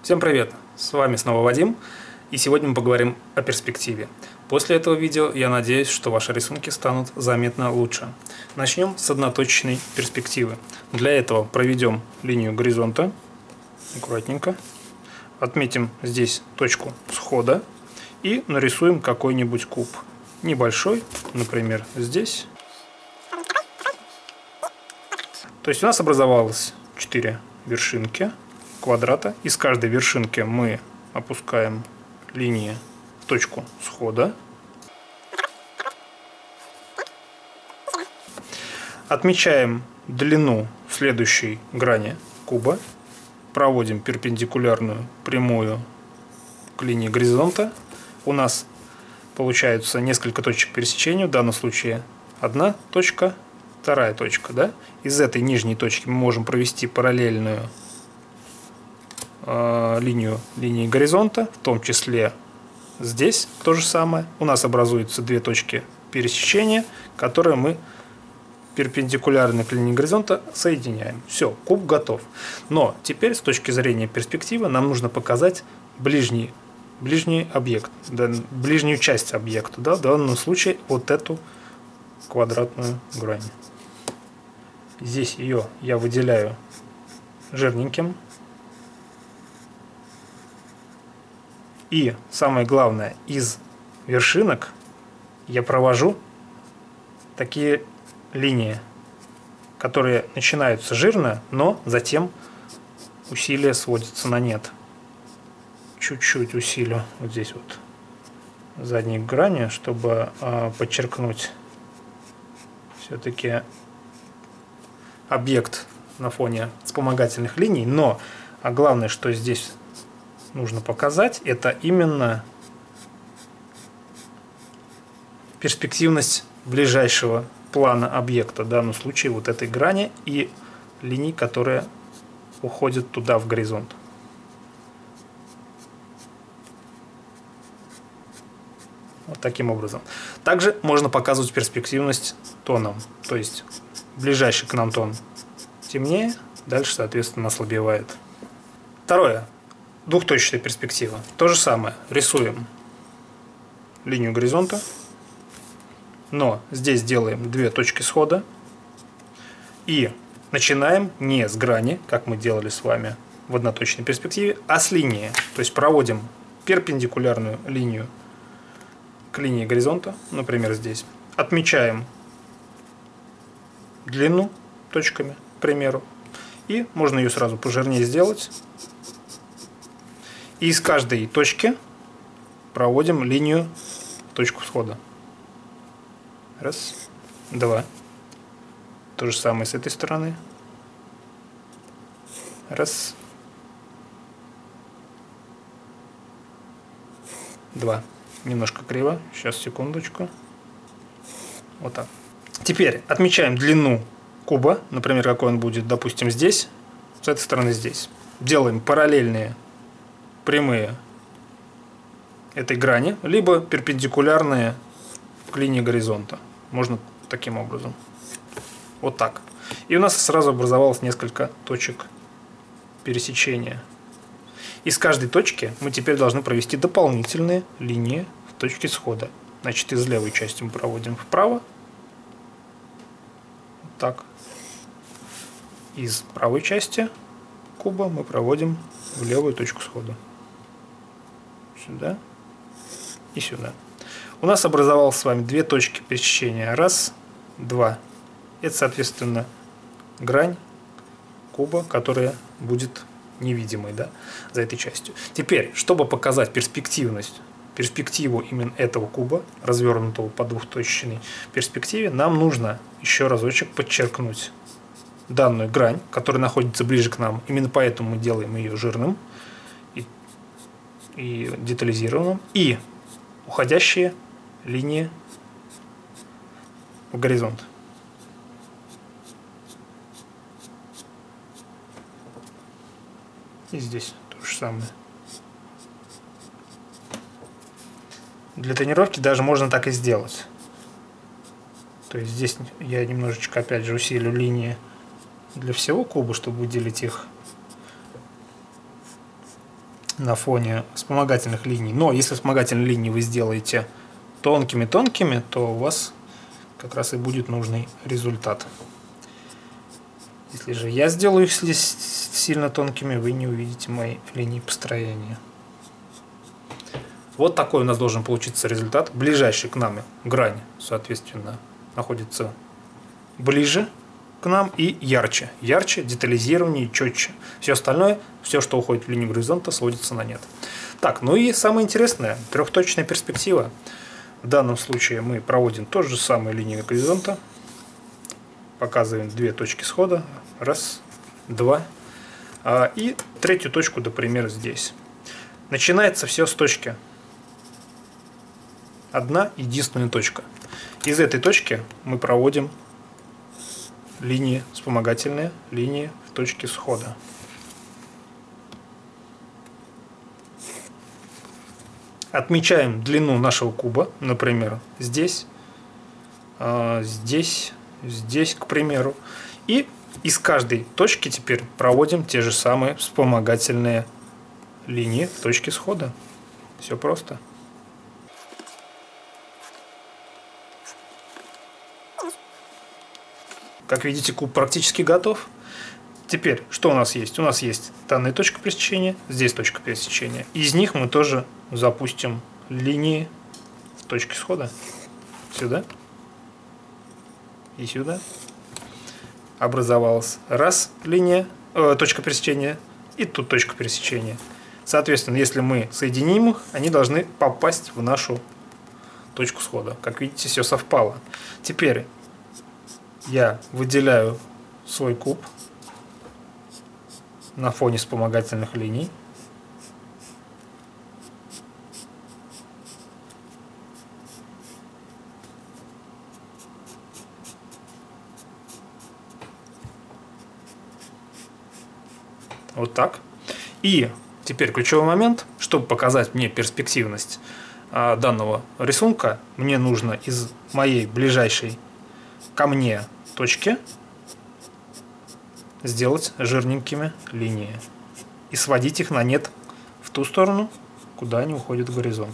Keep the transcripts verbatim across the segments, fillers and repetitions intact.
Всем привет! С вами снова Вадим, и сегодня мы поговорим о перспективе. После этого видео я надеюсь, что ваши рисунки станут заметно лучше. Начнем с одноточечной перспективы. Для этого проведем линию горизонта, аккуратненько, отметим здесь точку схода и нарисуем какой-нибудь куб. Небольшой, например, здесь. То есть у нас образовалось четыре вершинки квадрата. Из каждой вершинки мы опускаем линии в точку схода. Отмечаем длину следующей грани куба. Проводим перпендикулярную прямую к линии горизонта. У нас получается несколько точек пересечения. В данном случае одна точка, вторая точка. Да? Из этой нижней точки мы можем провести параллельную э, линию линии горизонта, в том числе здесь то же самое. У нас образуются две точки пересечения, которые мы перпендикулярно к линии горизонта соединяем. Все, куб готов. Но теперь с точки зрения перспективы нам нужно показать ближний, ближний объект, да, ближнюю часть объекта. Да, в данном случае вот эту квадратную грань. Здесь ее я выделяю жирненьким. И самое главное, из вершинок я провожу такие линии, которые начинаются жирно, но затем усилие сводится на нет. Чуть-чуть усилю вот здесь вот задней грани, чтобы э, подчеркнуть все-таки объект на фоне вспомогательных линий. Но а главное, что здесь нужно показать, это именно перспективность ближайшего плана объекта, в данном случае вот этой грани и линий, которые уходят туда в горизонт. Вот таким образом. Также можно показывать перспективность тоном, то есть ближайший к нам тон темнее, дальше, соответственно, ослабевает. Второе. Двухточечная перспектива. То же самое. Рисуем линию горизонта, но здесь делаем две точки схода и начинаем не с грани, как мы делали с вами в одноточной перспективе, а с линии. То есть проводим перпендикулярную линию к линии горизонта, например, здесь. Отмечаем длину точками, к примеру, и можно ее сразу пожирнее сделать. И из каждой точки проводим линию в точку схода. Раз, два. То же самое с этой стороны. Раз, два. Немножко криво. Сейчас, секундочку. Вот так. Теперь отмечаем длину куба. Например, какой он будет, допустим, здесь. С этой стороны здесь. Делаем параллельные прямые этой грани, либо перпендикулярные к линии горизонта. Можно таким образом. Вот так. И у нас сразу образовалось несколько точек пересечения. Из каждой точки мы теперь должны провести дополнительные линии в точке схода. Значит, из левой части мы проводим вправо. Вот так. Из правой части куба мы проводим в левую точку схода. Сюда и сюда. У нас образовалось с вами две точки пересечения. Раз, два. Это, соответственно, грань куба, которая будет невидимой, да, за этой частью. Теперь, чтобы показать перспективность, перспективу именно этого куба, развернутого по двухточечной перспективе, нам нужно еще разочек подчеркнуть данную грань, которая находится ближе к нам. Именно поэтому мы делаем ее жирным и, и детализированным. И уходящие линии в горизонт. И здесь то же самое. Для тренировки даже можно так и сделать. То есть здесь я немножечко опять же усилю линии для всего куба, чтобы выделить их на фоне вспомогательных линий. Но если вспомогательные линии вы сделаете тонкими-тонкими, то у вас как раз и будет нужный результат. Если же я сделаю их здесь сильно тонкими, вы не увидите мои линии построения. Вот такой у нас должен получиться результат. Ближайший к нам грань, соответственно, находится ближе к нам и ярче. Ярче, детализированнее, четче. Все остальное, все, что уходит в линию горизонта, сводится на нет. Так, ну и самое интересное, трехточная перспектива. В данном случае мы проводим то же самое линию горизонта. Показываем две точки схода. Раз, два. И третью точку, например, здесь. Начинается все с точки. Одна единственная точка. Из этой точки мы проводим линии вспомогательные, линии в точке схода. Отмечаем длину нашего куба, например, здесь, здесь, здесь, к примеру. И из каждой точки теперь проводим те же самые вспомогательные линии в точке схода. Все просто. Как видите, куб практически готов. Теперь, что у нас есть? У нас есть данная точка пересечения, здесь точка пересечения. Из них мы тоже запустим линии в точке схода. Сюда и сюда. Образовалась раз линия, э, точка пересечения, и тут точка пересечения. Соответственно, если мы соединим их, они должны попасть в нашу точку схода. Как видите, все совпало. Теперь я выделяю свой куб на фоне вспомогательных линий. Вот так. И теперь ключевой момент, чтобы показать мне перспективность а, данного рисунка, мне нужно из моей ближайшей ко мне точки сделать жирненькими линии и сводить их на нет в ту сторону, куда они уходят в горизонт.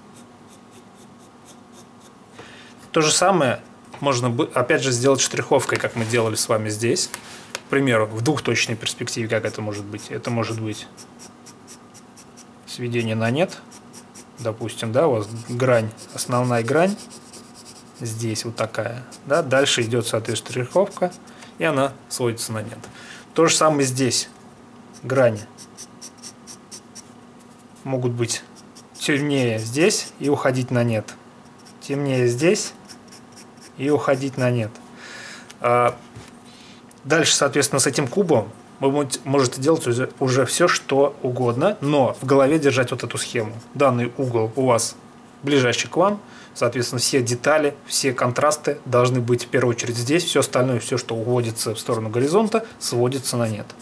То же самое можно опять же сделать штриховкой, как мы делали с вами здесь. К примеру, в двухточной перспективе как это может быть? Это может быть сведение на нет. Допустим, да, у вас грань, основная грань здесь вот такая, да, дальше идет, соответственно, штриховка, и она сводится на нет. То же самое здесь. Грани могут быть темнее здесь и уходить на нет. Темнее здесь и уходить на нет. Дальше, соответственно, с этим кубом вы можете делать уже, уже все, что угодно, но в голове держать вот эту схему. Данный угол у вас ближайший к вам. Соответственно, все детали, все контрасты должны быть в первую очередь здесь. Все остальное, все, что уводится в сторону горизонта, сводится на нет.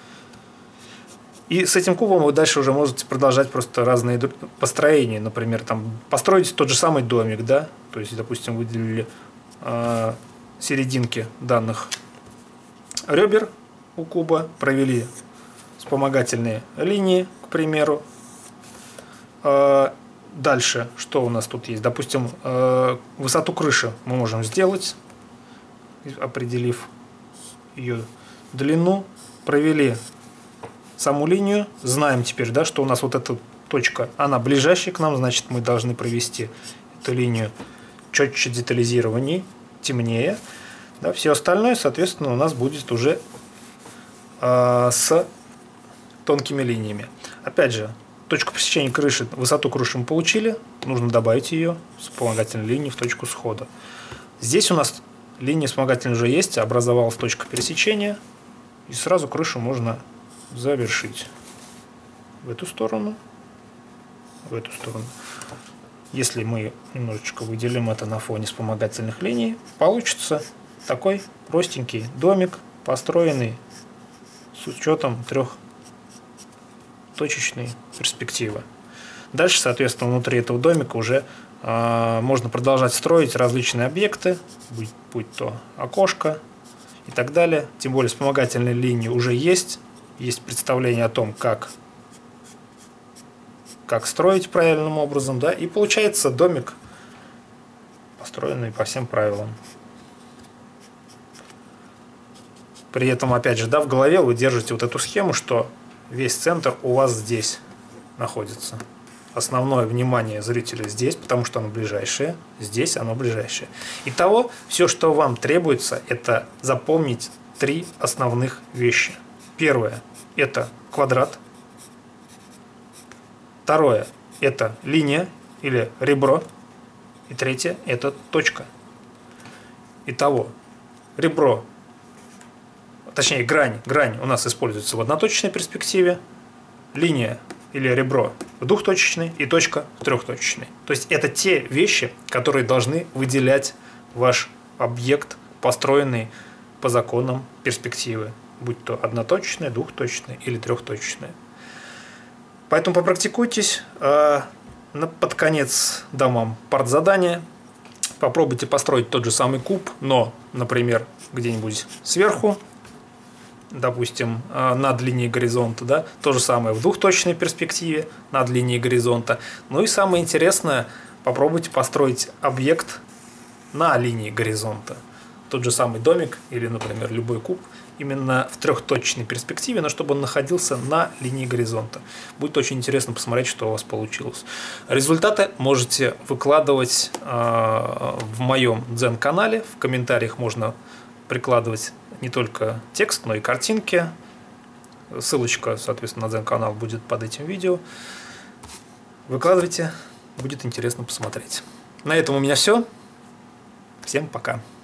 И с этим кубом вы дальше уже можете продолжать просто разные построения. Например, там, построить тот же самый домик, да? То есть, допустим, выделили э, серединки данных ребер у куба, провели вспомогательные линии, к примеру. Э, Дальше, что у нас тут есть? Допустим, высоту крыши мы можем сделать, определив ее длину, провели саму линию, знаем теперь, да, что у нас вот эта точка, она ближайшая к нам, значит, мы должны провести эту линию четче, детализированнее, темнее. Да, все остальное, соответственно, у нас будет уже э, с тонкими линиями. Опять же, точку пересечения крыши, высоту крыши мы получили, нужно добавить ее, вспомогательной линии, в точку схода. Здесь у нас линия вспомогательная уже есть, образовалась точка пересечения, и сразу крышу можно завершить в эту сторону, в эту сторону. Если мы немножечко выделим это на фоне вспомогательных линий, получится такой простенький домик, построенный с учетом трех точечной перспективы. Дальше, соответственно, внутри этого домика уже э, можно продолжать строить различные объекты, будь, будь то окошко и так далее. Тем более вспомогательные линии уже есть. Есть представление о том, как как строить правильным образом, да, и получается домик, построенный по всем правилам. При этом, опять же, да, в голове вы держите вот эту схему, что весь центр у вас здесь находится. Основное внимание зрителя здесь, потому что оно ближайшее, здесь оно ближайшее. Итого, все, что вам требуется, это запомнить три основных вещи. Первое – это квадрат. Второе – это линия или ребро. И третье – это точка. Итого, ребро, точнее грань, грань у нас используется в одноточечной перспективе, линия или ребро в двухточечной и точка в трехточечной. То есть это те вещи, которые должны выделять ваш объект, построенный по законам перспективы, будь то одноточечная, двухточечная или трехточечная. Поэтому попрактикуйтесь. Под конец дам вам партзадание. Попробуйте построить тот же самый куб, но, например, где-нибудь сверху, допустим, над линией горизонта, да, то же самое в двухточной перспективе над линией горизонта. Ну и самое интересное, попробуйте построить объект на линии горизонта. Тот же самый домик или, например, любой куб именно в трехточечной перспективе, но чтобы он находился на линии горизонта. Будет очень интересно посмотреть, что у вас получилось. Результаты можете выкладывать э, в моем дзен-канале. В комментариях можно прикладывать не только текст, но и картинки. Ссылочка, соответственно, на дзен-канал будет под этим видео. Выкладывайте, будет интересно посмотреть. На этом у меня все. Всем пока.